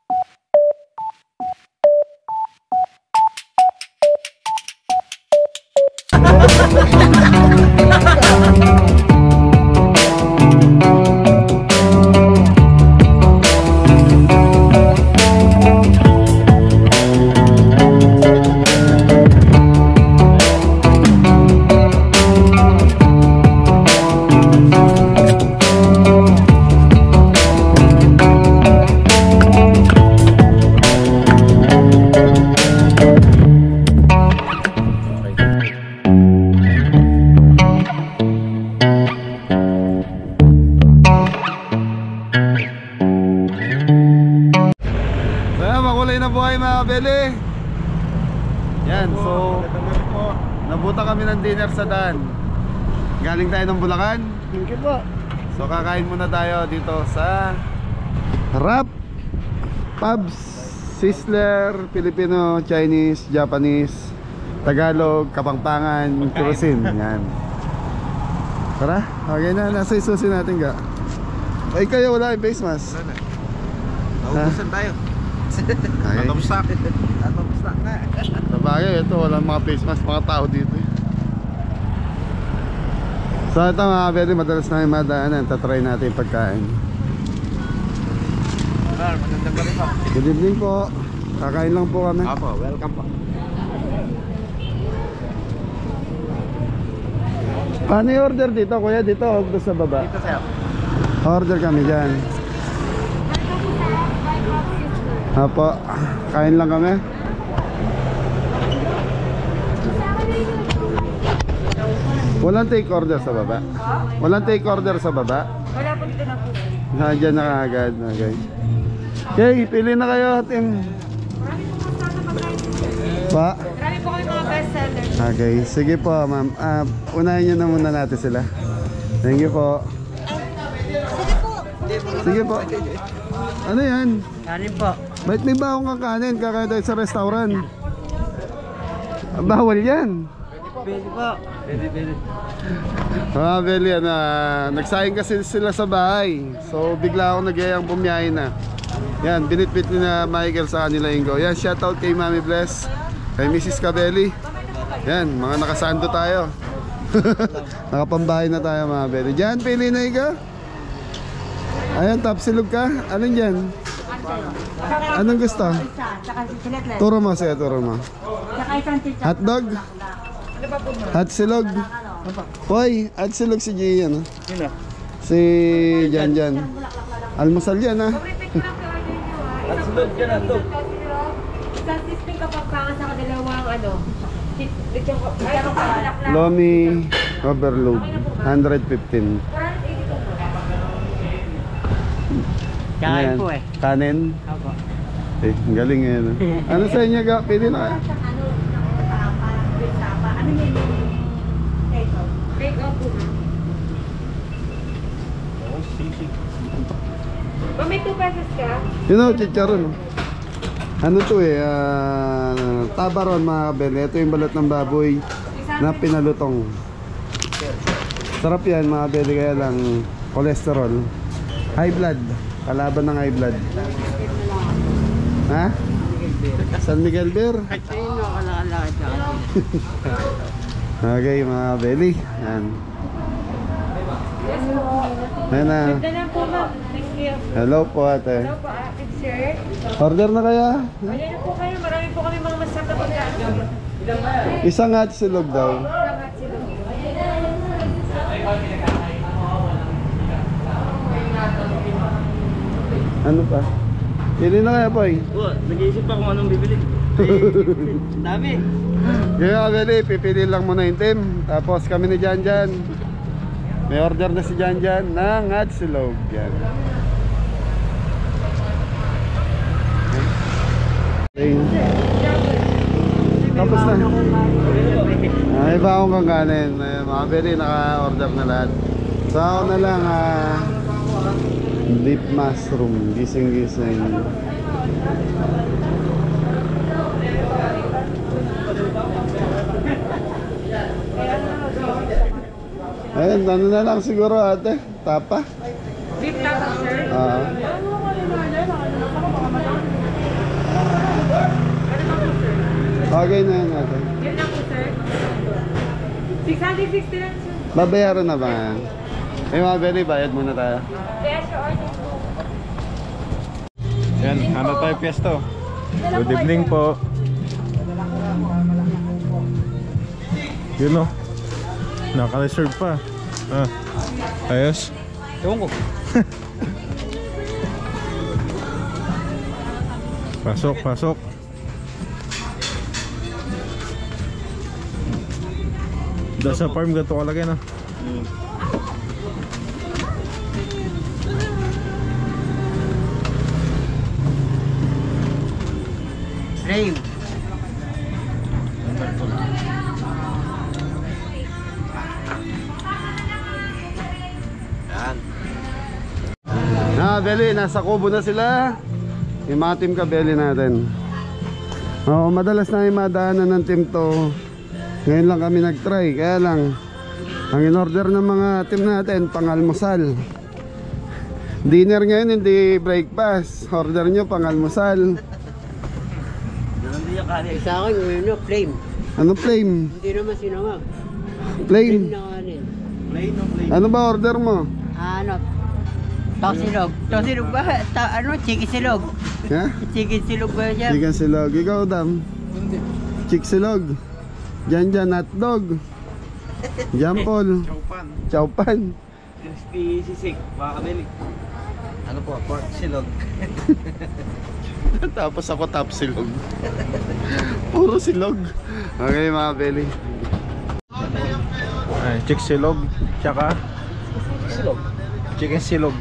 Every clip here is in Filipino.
Yan, so nabuta kami ng dinner sa daan. Galing tayo ng Bulacan. Thank you po. So kakain muna tayo dito sa Rap Pubs, Sizzler, Filipino, Chinese, Japanese, Tagalog, Kapampangan, Cuisine. Yan. Tara, okay na, nasa isusi natin ga. Ay kayo wala yung face mask. Naubusan tayo. Okay. Natapos na. Sabagay, ito walang mga face mask, mga tao dito. So ito mga very madalas na yung madaanan. Tatry natin yung pagkain. Magandang gabi po. Good evening po. Kakain lang po kami. Apo, welcome po. Paano yung order dito kuya? Dito o doon sa baba? Dito sir. Order kami dyan. Apo, kain lang kami. Walang take order sa baba? Walang take order sa baba? Wala po dito na po. Nandiyan na kaagad. Okay. Okay, pili na kayo atin. Pa? Marami po kami mga bestseller. Okay, sige po ma'am. Unahin nyo na muna natin sila. Thank you po. Sige po. Ano yan? Kanin po. Ba't may bawang kang kanin? Kakain tayo sa restaurant. Bawal yan. Pwede po. Pwede. Mga Beli, nagsayang kasi sila sa bahay. So bigla akong nagyayang bumiyahin na. Yan, binitbit ni na Michael sa kanila Ingo. Yan, shoutout kay Mami Bless, kay Mrs. Cabelli. Yan, mga nakasando tayo. Nakapambahay na tayo mga Beli. Diyan, pili na ikaw. Ayan, tapsilog ka. Anong dyan? Anong gusto? Turo mo siya, turo mo. Hotdog? Hotsilog? Hoy, hotsilog si G, ano? Si Jan. Almusal yan, ha? Hotsilog yan ang to. Isang sisling kapagpangan sa kadalawang ano. Lomi overload 115. Kain Ayan. po eh. Kanin? Opo. Eh, galing yan. Ano sa inyo ga? Pili na kaya? Ano yun? Take off po. May 2 pesos ka? You know, chicharon. Ano to eh? Tabaron mga kabeli. Ito yung balat ng baboy na pinalutong. Sarap yan mga kabeli, kaya lang cholesterol. High blood. Kalaban ng high blood. Ha? San Miguel Beer? Okay mga belly. Yan. Ayan na. Ganda lang po ma'am. Thank you. Hello po ate. Hello po ating sir. Order na kaya? Ayan na po kayo. Marami po kami mga masarap na pagkain. Isang hotsilog daw. Salamat sila. Ano pa? Pili na kaya boy. Nag-iisip pa kung anong bibili. Dami. Kaya kabeli, pipili lang muna yung team. Tapos kami ni Janjan. May order na si Janjan ng hotsilog. Yan. Okay. Tapos na. May baong kang kanin. Mga kabeli, naka-order na lahat. So ako na lang beef mushroom, gising-gising. Ayun, ano na lang siguro ate, tapa. Beef tapa sir. Okay na yan natin. Yan lang po, sir. 660 lang, sir. Babayaran na ba yan? Eh mga Beli, bayad muna tayo. Kaya siya order po. Yan, hanap tayo pwesto. Good evening po. Yun o. Naka-reserve pa. Ah, ayos. Ewan ko. Pasok, pasok. Da sa farm gato kalagay na. Frame. Beli, nasa kubo na sila. Yung mga team Kabeli natin. Oo, madalas na yung madaanan ng team to. Ngayon lang kami nag-try. Kaya lang, ang in-order ng mga team natin, pang-almusal. Dinner ngayon, hindi breakfast. Order nyo, pang-almusal. Sa akin, ano, flame. Ano flame? Hindi naman sinangag. Flame? na kanin. Ano ba order mo? Ano? Tosilog. Tosilog ba? Chicken silog. Ha? Chicken silog ba yan? Chicken silog. Ikaw, Dam? Chick silog. Jan hotdog. Jampol. Chowpan. Crispy sisig. Baka kabili. Ano po? Pork silog. Tapos ako top silog. Puro silog. Okay mga Beli. Ay, chick silog. Tsaka Silog. chicken silog.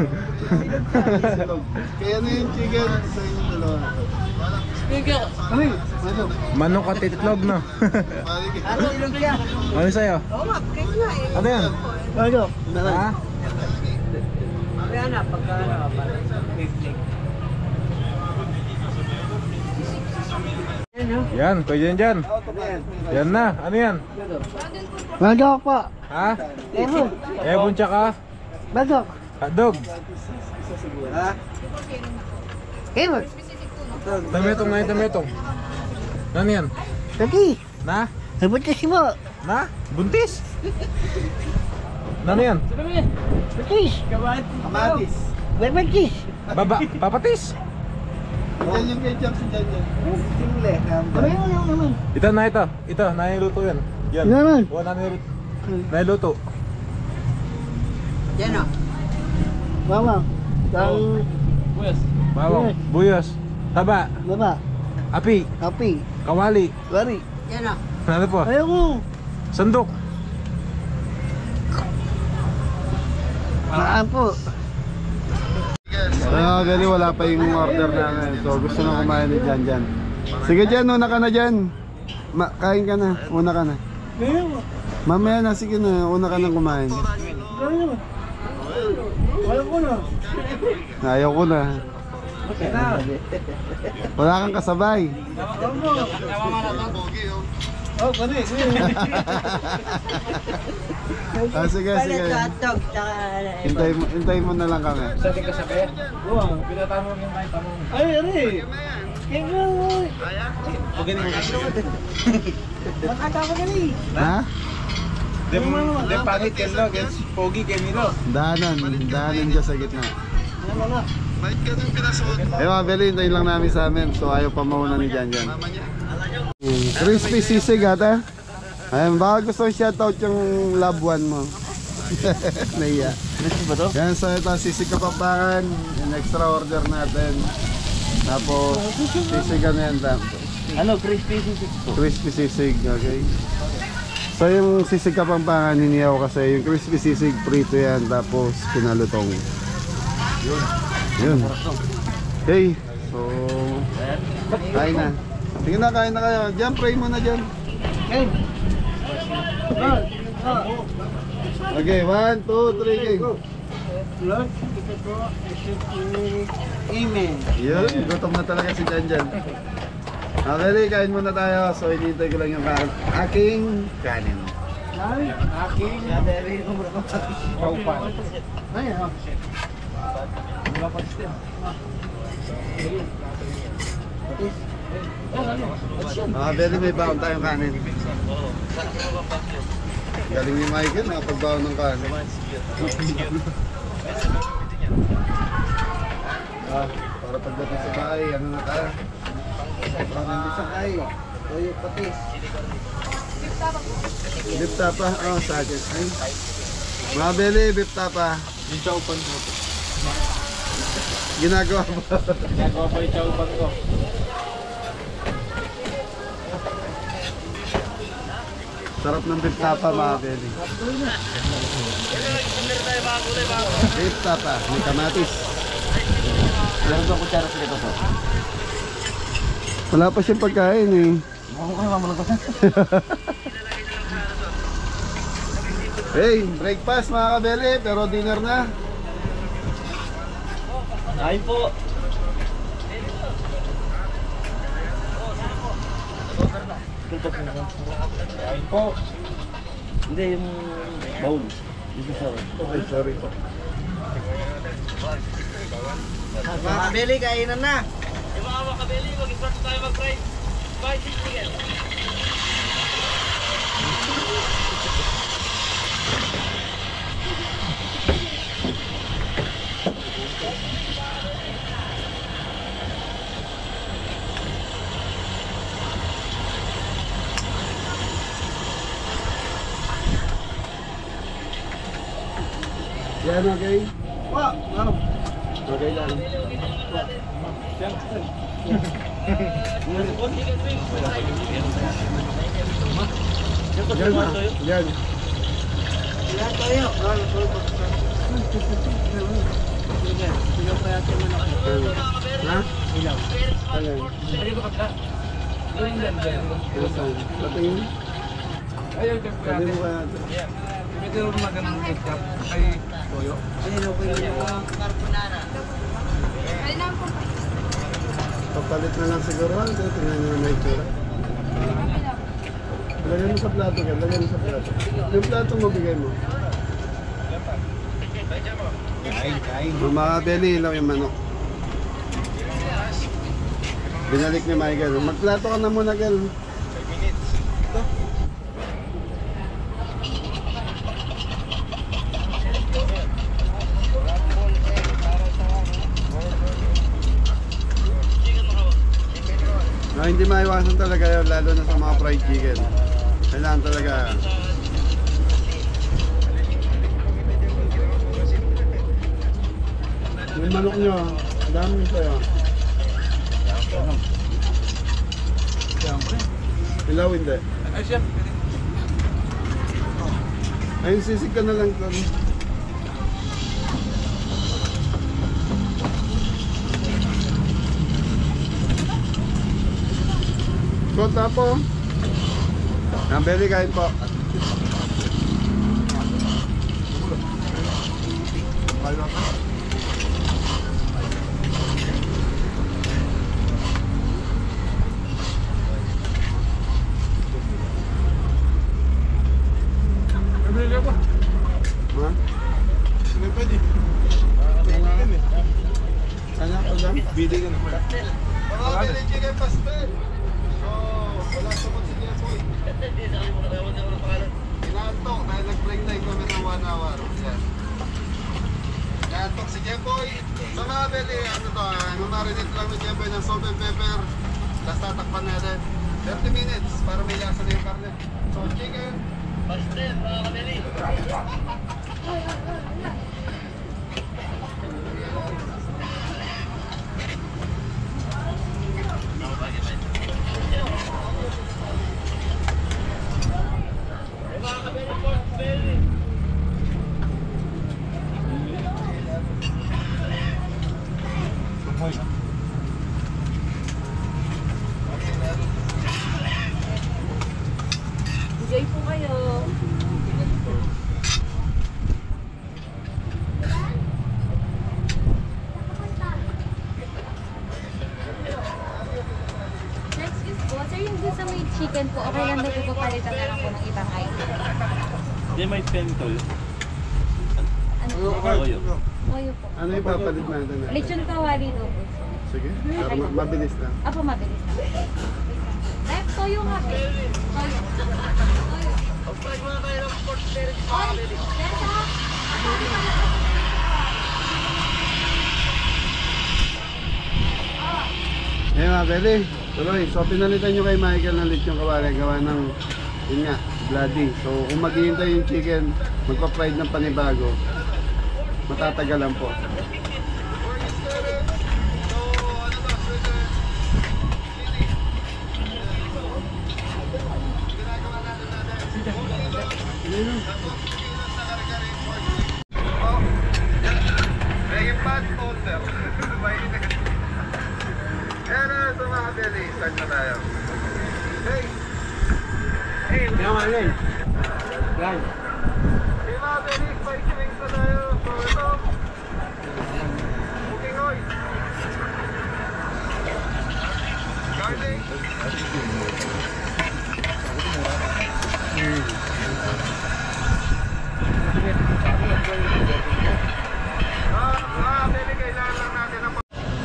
Kaya na yung chicken sa inyong dalawa. Ano yun? Ano? Manok at itlog na. Ano silog siya? Ano sa'yo? Oo nga, kayo nga eh. Ano yan? Ano? Ha? Kaya na, pagka ano, parang picnic. Ano? Yan, pwede yan dyan. Yan na, ano yan? Bagok po. Ha? Ebon. Ebon tsaka Bagok. hotdog. Ebon. Tametong na yung tametong. Ano yan? Tati. Na? Nabutas mo. Na? Buntis? Ano yan? Batis. Kamatis. Batis. Papatis? Yan yung ketchup si Jan Jan. Ano yung naman? Ito na ito. Ito, naniluto yan. Yan. Naman. O, naniluto. Yan o. Mama. Ang Bawang, buyos, taba, baba. api, Kapi. kawali. Wari. Yan o. Ano po? Ayoko. Sandok. Maan po. Beli, wala pa yung order namin. So gusto na kumain ni Jan Jan. Sige Jan, una ka na dyan. Kain ka na, una ka na. Mamaya na, sige na, una ka na kumain. Ayaw ko na. Wala kang kasabay. Oh, kani. Sige. Hotdog, tsaka Hintay mo na lang kami. Sa ating kasabay? Oo, pinatama mo yung kahit tanong. Ay, Okay na makata ko gali. Ha? Dem pangit yan lo, gets pogi kayo nilo. Daanan dyan sa gitna. Eh mga Beli, hintayin lang namin sa amin. So ayaw pa mauna ni Jan Jan. Crispy sisig ata. Ayun, baka gusto shoutout yung loved one mo. Naiya. Yan, so ito sisig Kapampangan. Yung extra order natin. Tapos sisigan na yan. Ano, crispy sisig po. Crispy sisig, okay. So yung sisig Kapampangan hinihaw kasi yung crispy sisig prito yan. Tapos pinalutong. Yun. Okay. So kain na. Sige na, kain na kayo. Diyan, pray muna dyan. Okay. Okay, 1, 2, 3, game. Lord, kita po, amen. Yun, gutom na talaga si Jan Jan. Okay, kain muna tayo. So, hinihintay ko lang yung aking kanin. Aking Kaupan. Ayan. Mga belly, may baon tayong kanin. Galing ni Michael, nakapagbaon ng kanin. Para pagdating sa bahay, ano na tayo? Parang hindi sa kayo. Toyo patis. Beef tapa. Oh, sagit. Ay. Mga belly, beef tapa. Yung chowpan ko. Ginagawa mo. Ginagawa pa yung chowpan ko. Sarap ng beef tapa, mga belly. Beef tapa, may kamatis. Meron ba kutsara sa ito? Wala pa siyang pagkain eh. Mukhang ka naman ito. Hey, breakfast mga kabeli, pero dinner na. Kain po. Kain po. Hindi, yung bowl. Dito sa Okay, sorry po. mga kabeli, kainan na. Yung mga makabili, mag-start tayo mag-fry. Spicy chicken. Yan, okay? Wow, wow. Okay lang. Yan na, yan. Ilan tayo? Ha? Ilaw. Ayan. Patingin. Ayun, Sabi mo kaya ito. medyo magandang ketchup kay Toyo. Papalit na lang siguro. Tingnan nyo na itsura. Lagyan mo sa plato ka. Lagyan mo sa plato. Yung plato mo, bigay mo. Mga belly, ilaw yung manok. Binalik ni Michael. Magplato ka na muna, Gal. No, hindi maiwasan talaga yun, lalo na sa mga fried chicken. Kailangan talaga. Yung manok nyo, dami sa'yo. Ilaw hindi. Ay, chef. Ayun, sisig ka na lang ito. Kota po. Ang belly kain po. Pabili ako. Ha? Hindi pwede. Kanya ko lang? Bili ka na. Mga belly chicken pastel. So, wala sumot si Jepoy. Inaantok dahil nag-break kami ng 1 hour. Yan. Inaantok si Jepoy. Sa mga belly, ano to, marinate lang ni Jepoy ng salt and pepper. Tapos tatakpan natin. 30 minutes para may lasa na yung karne. So, chicken. Pastel, mga kabili. Enjoy po kayo. Excuse po, sir, yung dun sa may chicken po, okay lang na po papalitan na lang po ng ibang item. Hindi, may pentol. Ano po? Toyo. Oyo po. Ano yung papalit natin? Lechon kawali daw po. Sige. Pero mabilis na. Apo, mabilis na. Left, toyo nga. Toyo. Eh mga Beli, tuloy. So pinalitan nyo kay Michael ng lechong kawali. Gawa ng, yun nga, bloody. So kung maghihintay yung chicken, magpa-fried ng panibago, matatagalan po. So mga Beli, start na tayo. Hey! Hey mga Beli, spicy wings na tayo. So ito, cooking oil, garlic, Beli, kailangan lang natin ng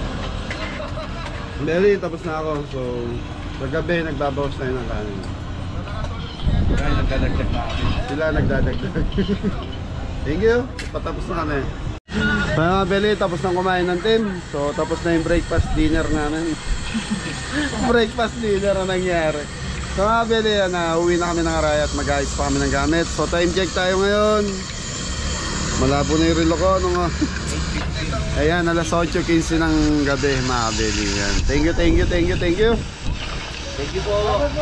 Beli, tapos na ako. So, kagabi nagbabawas tayo ng kanin. Kaya nagdadagdag na kami. Sila nagdadagdag. Thank you. Patapos na kami. So, mga Beli, tapos na kumain ng team. So, tapos na yung breakfast dinner namin. Breakfast dinner na nangyari. So, mga Beli, uwi na kami ng Araya at mag-ayos pa kami ng gamit. So, time check tayo ngayon. Malabo na yung relo ko. Ayan, alas 8:15 ng gabi, mga Beli. Yan. Thank you. Thank you po.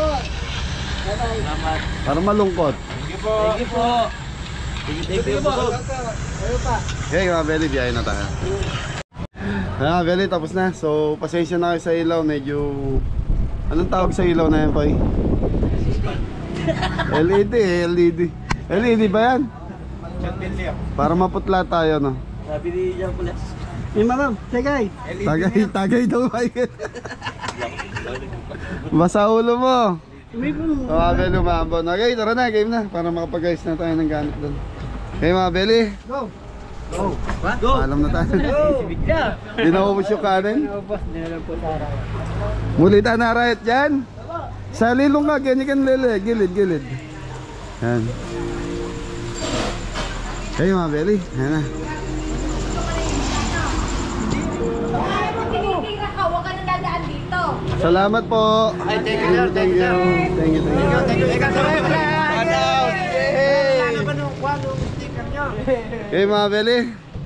Para malungkot. Thank you po. Thank you po. Okay, mga Beli, biyahe na tayo. Mga Beli, tapos na. So, pasensya na kayo sa ilaw. Medyo... Anong tawag sa ilaw na yan, Koy? LED eh, LED. LED ba yan? Para maputla tayo, no? Sabi ni Jean Pulas. Tagay daw, Michael. Basa ulo mo. Mga Beli, umambon. Okay, tara na, game na. Para makapag-ayos na tayo ng gamit doon. Okay, mga Beli. Go. Alam na tayo. Bigla. Di naubos yung kanin. Muli tayo na riot dyan. Sa lilong ka, ganyan lele. Gilid. Yan. Okay, mga Beli. Yan na. Huwag ka na dadaan dito. Salamat po. Thank you. Okay mga Beli.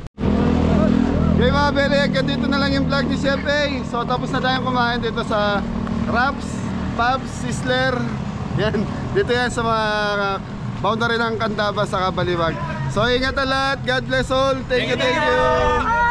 Hanggang dito na lang yung vlog ni Chef A. So tapos na tayong kumain dito sa Raps, Pubs, Sizzler. Yan, dito yan sa mga boundary ng Candaba sa Kabaliwag. So ingat lahat, God bless all. Thank you.